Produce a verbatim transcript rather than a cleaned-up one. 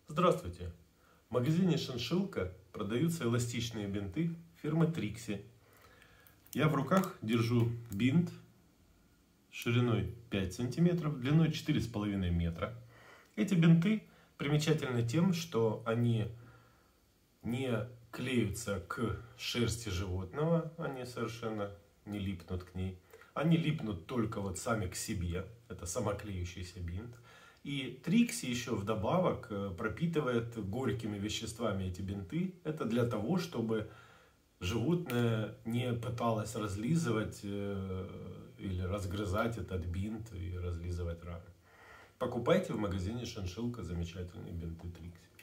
Здравствуйте! В магазине «Шиншилка» продаются эластичные бинты фирмы Trixie. Я в руках держу бинт шириной пять сантиметров, длиной четыре с половиной метра. Эти бинты примечательны тем, что они не клеются к шерсти животного, они совершенно не липнут к ней. Они липнут только вот сами к себе, это самоклеющийся бинт. И Trixie еще вдобавок пропитывает горькими веществами эти бинты. Это для того, чтобы животное не пыталось разлизывать или разгрызать этот бинт и разлизывать раны. Покупайте в магазине «Шиншилка» замечательные бинты Trixie.